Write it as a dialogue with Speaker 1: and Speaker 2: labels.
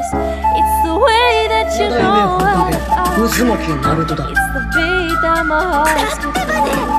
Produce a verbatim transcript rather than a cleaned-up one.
Speaker 1: It's the way that you know how I.
Speaker 2: Uzumaki Naruto だ。
Speaker 1: It's the beat that my heart skips.